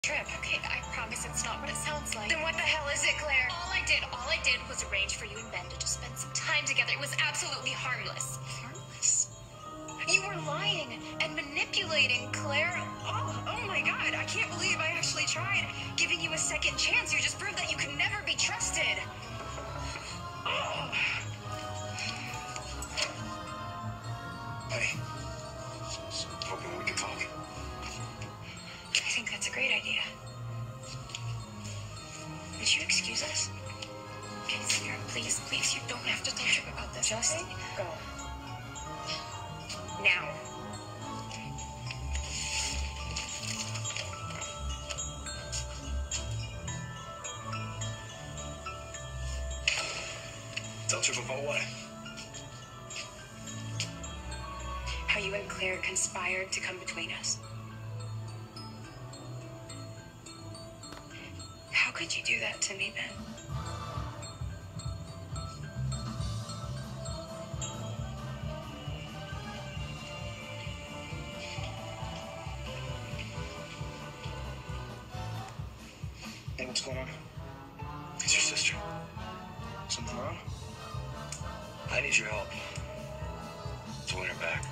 trip. Okay, I promise it's not what it sounds like. Then what the hell is it, Claire? All I did was arrange for you and Ben to just spend some time together. It was absolutely harmless. Harmless? You were lying and manipulating, Claire. Oh my God. I can't believe I actually tried giving you a second chance. You just proved that you can never be trusted. Oh. Hey. Hoping we can talk. I think that's a great idea. Would you excuse us? Okay, Sarah, please, you don't have to tell Trip about this. Just go. Now. Tell Trip about what? How you and Claire conspired to come between us. How could you do that to me, Ben? Hey, what's going on? It's your sister. Something wrong? I need your help to win her back.